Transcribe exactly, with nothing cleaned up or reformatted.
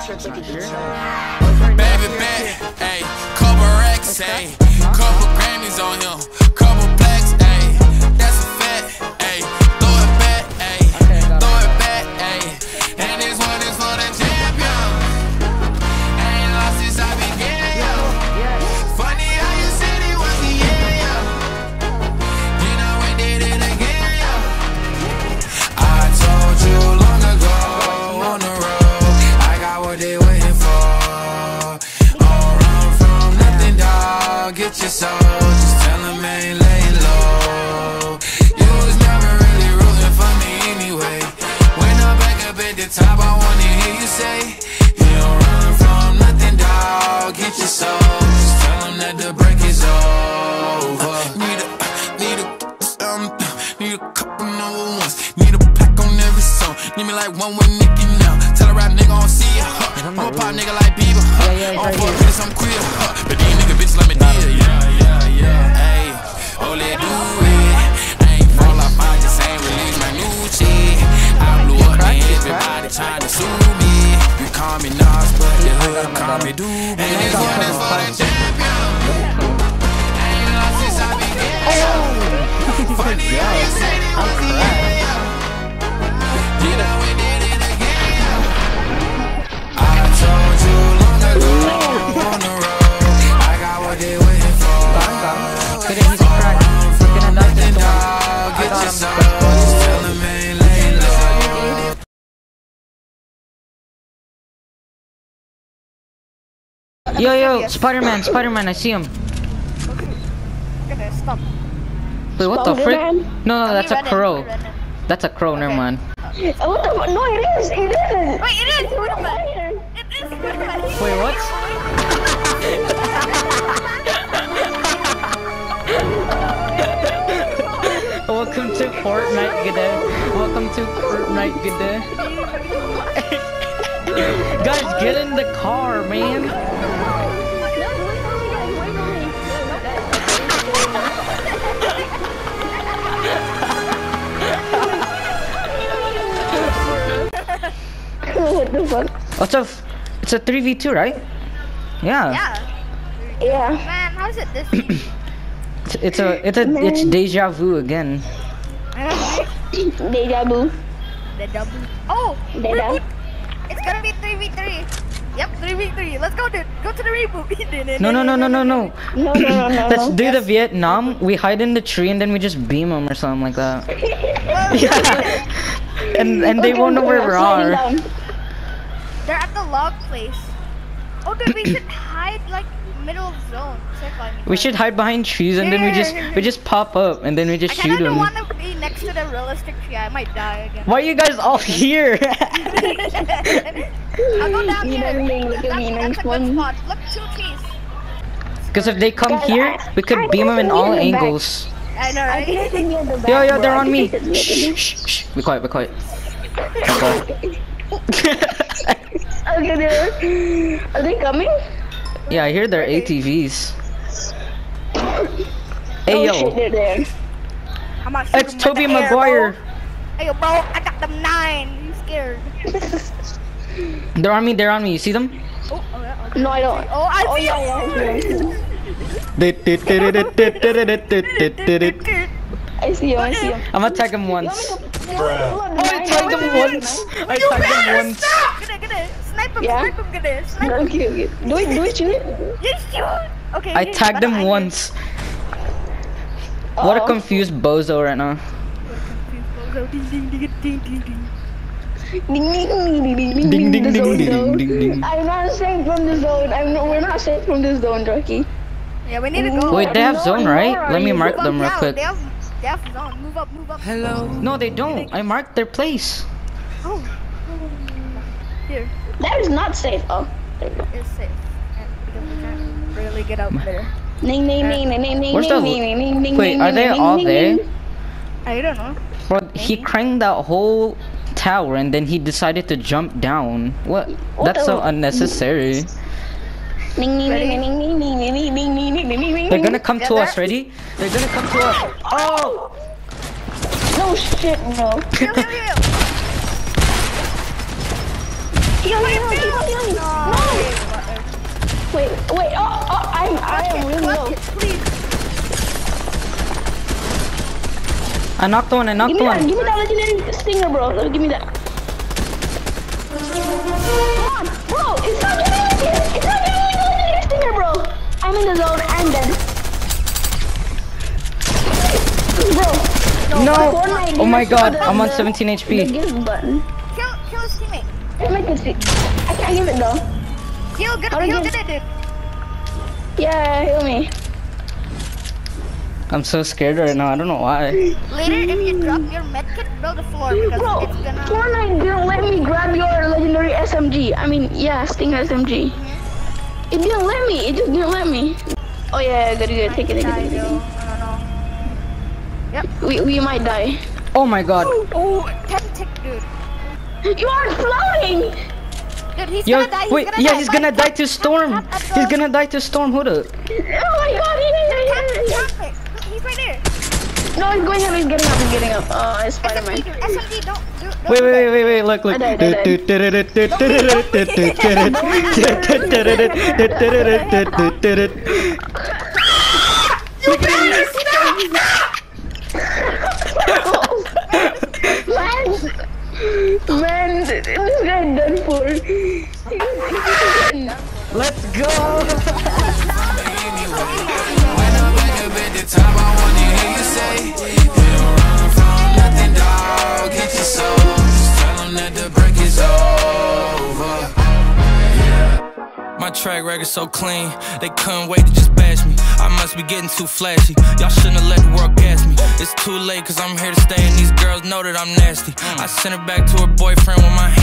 Baby back, ayy, couple racks, ayy, couple Grammys on him, couple blacks, ayy, that's a fact, ayy, throw it back, ayy, throw it back, ayy, and this one is for the champion. Ain't lost since I began, yo. Funny how you said it was the end, yo. You know we did it again, yo. I told you long ago on the road, I got what they waiting for. Get your soul, just tell them I ain't laying low. You was never really rooting for me anyway. When I'm back up at the top, I wanna hear you say, you don't run from nothing, dog. Get your soul, just tell them that the break is over. Need a, need a, um, need a couple number ones. Need a pack on every song. Need me like one with Nicki now. Tell a rap nigga I don't see ya, huh. I'm a pop nigga like Bieber, huh. All for a bitch, I'm queer, huh. But these nigga bitches let me deal, yeah, yeah, yeah. Ayy, oh, let do it. I ain't fall off, I just ain't release my new shit. I blew up and everybody trying to sue me. You call me Nas, but the hood call me Doobie. And this one is for the champion. I ain't lost since I began. Funny how you say it was the end, yeah. You know we did it again. I told you long ago on the road, I got what they waiting for. He's cracked. He's gonna knock this dog. Get your soul, just tell them ain't laying low. Yo, yo, Spider-Man, Spider-Man, I see him. Okay, stop. Wait, what the frick? Spider-Man? No, no, that's a Let me crow. run it, let me run it. That's a crow, never mind. Oh, what the fuck? No, it is. It isn't. Wait, it is Spider-Man. It is Spider-Man. Wait, what? Welcome to Fortnite, gada. Welcome to Fortnite, gada. Guys, get in the car, man. What the fuck? What's up? It's a three v two, right? Yeah. Yeah. Yeah. Man, how is it this? It's, it's a, it's a, it's deja vu again. Deja vu. The double. Oh, Deja. reboot. It's gonna be three v three. Yep, three v three. Let's go, dude. Go to the reboot. No, no, no, no, no, no. No, no, no, no. Let's no. do the Vietnam. We hide in the tree and then we just beam them or something like that. Yeah. And and they Okay, won't know where we sliding are. down. They're at the log place. Oh, dude, we should hide like middle of zone. So if I'm- We should hide behind trees and then we just we just pop up and then we just I shoot kinda them. don't want to be next to the realistic tree. I might die again. Why are you guys all here? I'll go down You here. don't think look at That's, me, that's a nice good one. spot. Look, two trees. Because if they come Guys, here, I- we could I beam them in think all we're in the back. angles. I know, I think I right? should be at the back. Yo, yo, bro. they're I on me. think I should be at the Shh, shh, shh. Be quiet, be quiet. Okay. back. Okay, they're- are they coming? Yeah, I hear they're A T Vs. Hey, Oh yo. shit, they're there. I'm not It's shooting Tobey with the air, Maguire. bro. Hey, yo, bro, I got them nine. You scared? They're on me, they're on me. You see them? Oh, oh, yeah, okay. No, I don't. Oh, I Oh see yeah, yeah, I see him. I see him. I see him. I'm gonna tag him You want once. me to- Oh, I tagged him once. I You tagged him better once. stop! Get it, get it. Snipe him, Yeah? snipe him, get it. Snipe him. Okay, okay. Do it, do it, shoot it. You shoot. Okay. I you tagged better him hide once. What a Uh-oh. confused bozo right now. it. Ding, ding, ding, ding, ding, ding. Ding ding ding ding ding Ding, ding, the ding, zone, ding, though. ding, ding. I'm not safe from the zone. I'm no, we're not safe from this zone, Rocky. Yeah, we need to go. Wait, they have No, zone, no, right? are Let me you? mark Move them real up, quick. They have, they have zone. Move up, move up. Hello. No, they don't. I marked their place. Oh. Here, That is not safe. Oh. There we go. it's safe. And because we can't really get out there. Ning ning ning ning ning ning Where's ning the- ning ning ning Wait, ning, are they ning, all ning, there? ning. I don't know. Bro, he cranked that whole tower and then he decided to jump down. What? What That's so the- unnecessary. Ning ning Ready? ning ning ning ning ning ning ning ning ning ning ning. They're gonna come to Together? us, ready? They're gonna come to us. Oh! No shit, no. Heal, heal, heal. Heal me, heal me, heal me, heal me. No! Wait, wait, oh, oh, I'm, I am really low. Please. I knocked one, I knocked Give me that, one. give me that legendary stinger, bro. Give me that. Come on, bro, it's not giving me the, it's not giving me the legendary stinger, bro. I'm in the zone, I'm dead. Bro. No! Fortnite, Oh my you saw god, the- I'm on the- seventeen H The P. give button. Kill, kill his teammate. I make it see. I can't give it though. Heal, good, How do heal, you- good, dude. Yeah, heal me. I'm so scared right now, I don't know why. Later, if you drop your medkit, build a floor because Bro, it's gonna. Fortnite didn't let me grab your legendary S M G. I mean, yeah, Stinger S M G. It didn't let me. It just didn't let me. Oh yeah, good, good. Take it, take it, take it. Take it. I don't know. We we might die. Oh my god. Oh, ten tick, dude. You are floating. Dude, he's Yo, gonna die. He's wait, gonna yeah, die. he's gonna But die tap- to tap- Storm. tap at He's the- gonna die to Storm, hold up. Oh my god, yeah, yeah, yeah, yeah. Tap it. He's right there. No, he's going up. He's getting up. He's getting up. Oh, it's S M G, Spider-Man. dude. S M G, don't do. Don't Wait, do wait, that. wait, wait, look, look. I died, I Man, man, this guy done for. Let's go. When I'm back up at the top, I wanna hear you say, you don't run from nothing, dog. Get your soul. Just tell them that the break is over. My track record so clean, they couldn't wait to just bash me. I must be getting too flashy. Y'all shouldn't have let the world gas me. It's too late, cause I'm here to stay, and these girls know that I'm nasty. I sent her back to her boyfriend with my hand.